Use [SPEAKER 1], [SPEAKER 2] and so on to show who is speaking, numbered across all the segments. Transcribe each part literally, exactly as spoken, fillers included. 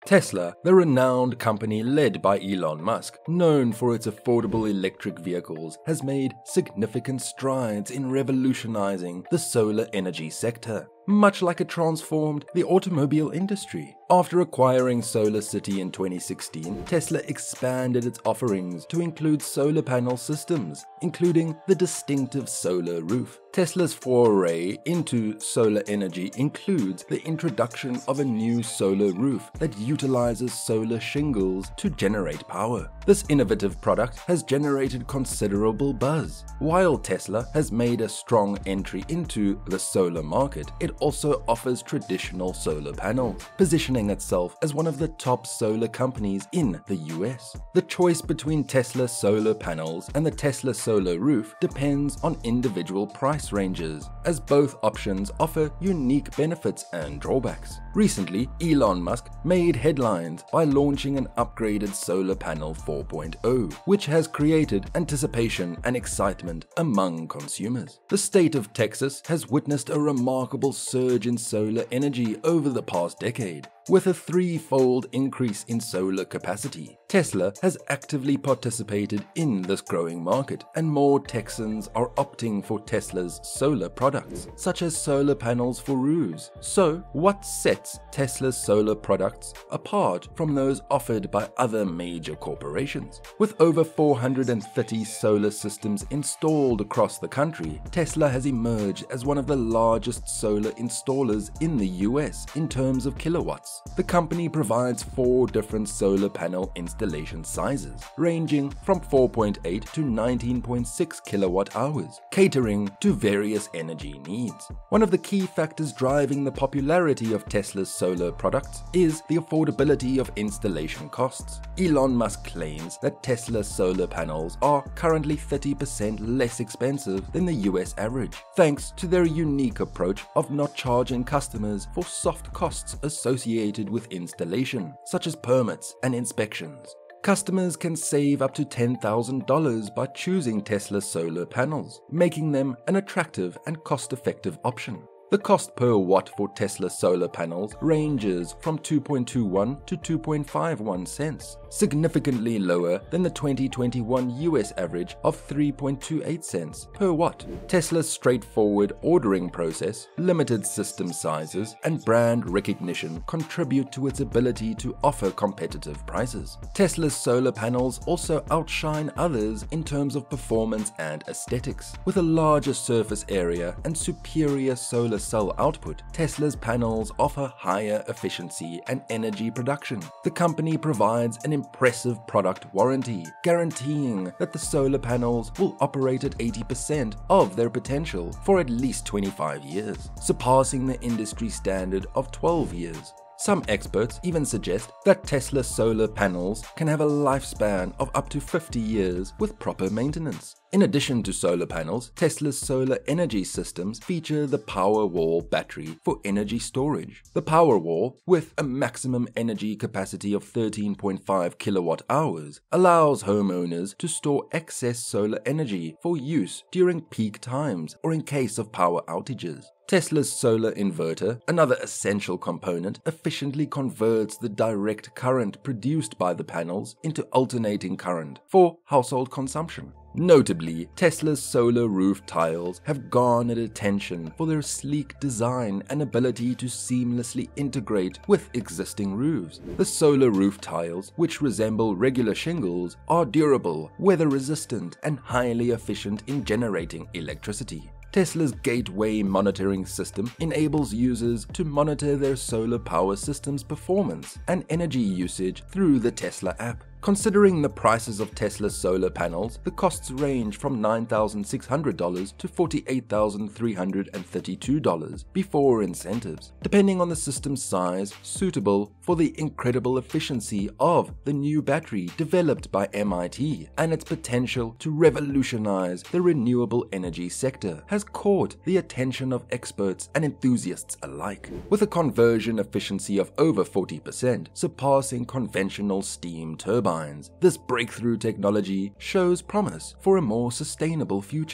[SPEAKER 1] Tesla, the renowned company led by Elon Musk, known for its affordable electric vehicles, has made significant strides in revolutionizing the solar energy sector, much like it transformed the automobile industry. After acquiring SolarCity in twenty sixteen, Tesla expanded its offerings to include solar panel systems, including the distinctive solar roof. Tesla's foray into solar energy includes the introduction of a new solar roof that utilizes solar shingles to generate power. This innovative product has generated considerable buzz. While Tesla has made a strong entry into the solar market, it also offers traditional solar panels, positioning itself as one of the top solar companies in the U S. The choice between Tesla solar panels and the Tesla solar roof depends on individual price ranges, as both options offer unique benefits and drawbacks. Recently, Elon Musk made headlines by launching an upgraded solar panel four point oh, which has created anticipation and excitement among consumers. The state of Texas has witnessed a remarkable surge in solar energy over the past decade, with a threefold increase in solar capacity. Tesla has actively participated in this growing market, and more Texans are opting for Tesla's solar products, such as solar panels for roofs. So, what sets Tesla's solar products apart from those offered by other major corporations? With over four hundred thirty solar systems installed across the country, Tesla has emerged as one of the largest solar installers in the U S in terms of kilowatts. The company provides four different solar panel installation sizes, ranging from four point eight to nineteen point six kilowatt hours, catering to various energy needs. One of the key factors driving the popularity of Tesla's solar products is the affordability of installation costs. Elon Musk claims that Tesla solar panels are currently thirty percent less expensive than the U S average, thanks to their unique approach of not charging customers for soft costs associated with installation, such as permits and inspections. Customers can save up to ten thousand dollars by choosing Tesla solar panels, making them an attractive and cost-effective option. The cost per watt for Tesla solar panels ranges from two point two one to two point five one cents, significantly lower than the twenty twenty-one U S average of three point two eight cents per watt. Tesla's straightforward ordering process, limited system sizes, and brand recognition contribute to its ability to offer competitive prices. Tesla's solar panels also outshine others in terms of performance and aesthetics. With a larger surface area and superior solar cell output, Tesla's panels offer higher efficiency and energy production. The company provides an impressive product warranty, guaranteeing that the solar panels will operate at eighty percent of their potential for at least twenty-five years, surpassing the industry standard of twelve years. Some experts even suggest that Tesla solar panels can have a lifespan of up to fifty years with proper maintenance. In addition to solar panels, Tesla's solar energy systems feature the Powerwall battery for energy storage. The Powerwall, with a maximum energy capacity of thirteen point five kilowatt hours, allows homeowners to store excess solar energy for use during peak times or in case of power outages. Tesla's solar inverter, another essential component, efficiently converts the direct current produced by the panels into alternating current for household consumption. Notably, Tesla's solar roof tiles have garnered attention for their sleek design and ability to seamlessly integrate with existing roofs. The solar roof tiles, which resemble regular shingles, are durable, weather-resistant, and highly efficient in generating electricity. Tesla's Gateway monitoring system enables users to monitor their solar power system's performance and energy usage through the Tesla app. Considering the prices of Tesla solar panels, the costs range from nine thousand six hundred dollars to forty-eight thousand three hundred thirty-two dollars before incentives, depending on the system size, suitable for the incredible efficiency of the new battery developed by M I T and its potential to revolutionize the renewable energy sector has caught the attention of experts and enthusiasts alike. With a conversion efficiency of over forty percent, surpassing conventional steam turbines, this breakthrough technology shows promise for a more sustainable future.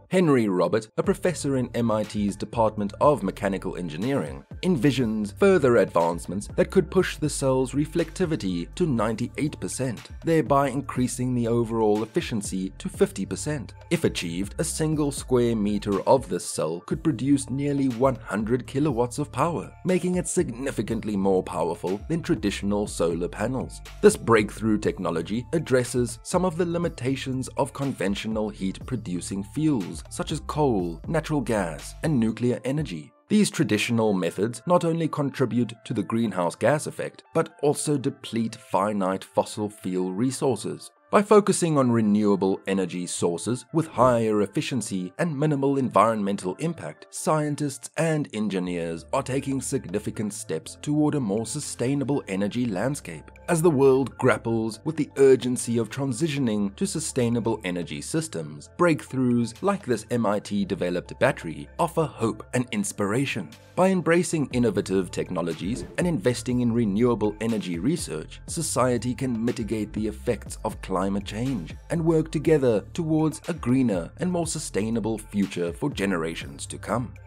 [SPEAKER 1] Henry Robert, a professor in M I T's Department of Mechanical Engineering, envisions further advancements that could push the cell's reflectivity to ninety-eight percent, thereby increasing the overall efficiency to fifty percent. If achieved, a single square meter of this cell could produce nearly one hundred kilowatts of power, making it significantly more powerful than traditional solar panels. This breakthrough technology addresses some of the limitations of conventional heat-producing fuels such as coal, natural gas, and nuclear energy. These traditional methods not only contribute to the greenhouse gas effect, but also deplete finite fossil fuel resources. By focusing on renewable energy sources with higher efficiency and minimal environmental impact, scientists and engineers are taking significant steps toward a more sustainable energy landscape. As the world grapples with the urgency of transitioning to sustainable energy systems, breakthroughs like this M I T-developed battery offer hope and inspiration. By embracing innovative technologies and investing in renewable energy research, society can mitigate the effects of climate change and work together towards a greener and more sustainable future for generations to come.